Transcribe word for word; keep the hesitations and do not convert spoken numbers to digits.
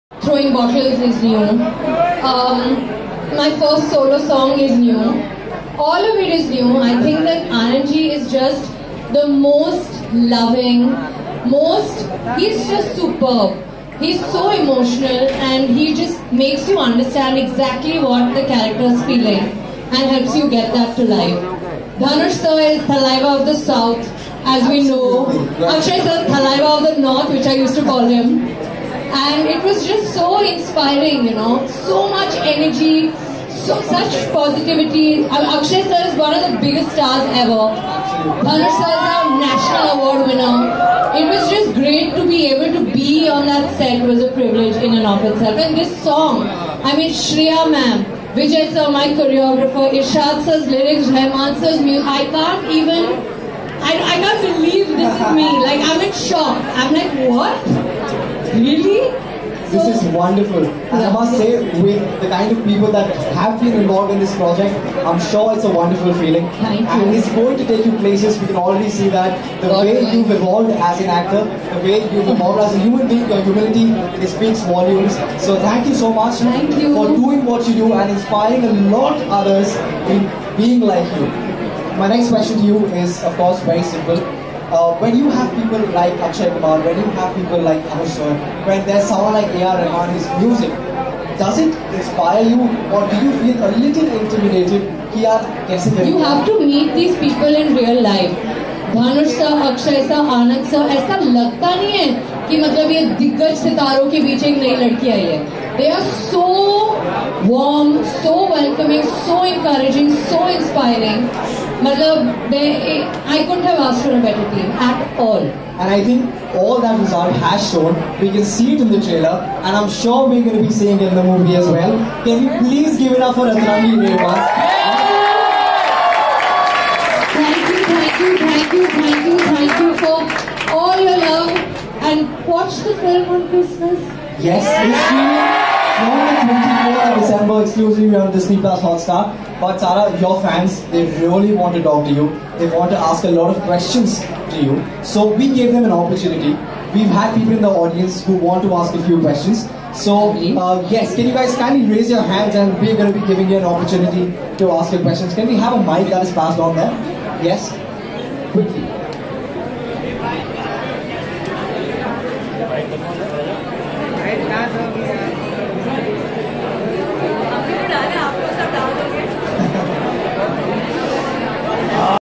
Throwing bottles is new. Um, my first solo song is new. All of it is new. I think that Anandji is just the most loving, most, he's just superb. He's so emotional and he just makes you understand exactly what the character is feeling and helps you get that to life. Dhanush sir is Thalaiva of the South, as we know. Akshay sir is Thalaiva of the North, which I used to call him. And it was just so inspiring, you know, so much energy, so such positivity. Akshay sir is one of the biggest stars ever. Dhanush sir is a national award winner. It was just great to be able to be on that set. Was a privilege in and of itself. And this song, I mean, Shreya ma'am, Vijay sir, my choreographer, Irshad sir's lyrics, Rahman sir's music, I can't even, I, I can't believe this is me. Like, I'm in shock. I'm like, what? Really? This so, is wonderful. And yeah. I must say, with the kind of people that have been involved in this project, I'm sure it's a wonderful feeling. Thank you. And it's going to take you places. We can already see that the God way God. you've evolved as an actor, the way you've evolved as a human being, your humility, it speaks volumes. So thank you so much thank you. for doing what you do and inspiring a lot others in being like you. My next question to you is, of course, very simple. Uh, when you have people like Akshay Kumar, when you have people like Dhanush sir, when there's someone like A R Rahman, his music, does it inspire you or do you feel a little intimidated? Ki yaar, kaise kare? You have to meet these people in real life. Dhanush sir, Akshay sir, Anand sir, ऐसा लगता नहीं है कि मतलब ये दिग्गज सितारों के बीच एक नई लड़की आई है. They are so warm, so welcoming, so encouraging, so inspiring. मतलब they, I couldn't have asked for a better team at all. And I think all that result has shown. We can see it in the trailer, and I'm sure we're going to be seeing it in the movie as well. Can you please give it up for Atrangi Revas? Thank you, thank you, thank you, thank you, thank you for all your love. And watch the film on Christmas. Yes, it's streaming from the twenty-fourth of December exclusively on Disney Plus Hotstar. But Sara, your fans, they really want to talk to you. They want to ask a lot of questions to you. So we gave them an opportunity. We've had people in the audience who want to ask a few questions. So uh, yes, can you guys kindly raise your hands and we're going to be giving you an opportunity to ask your questions. Can we have a mic that is passed on there? Yes? Quickly.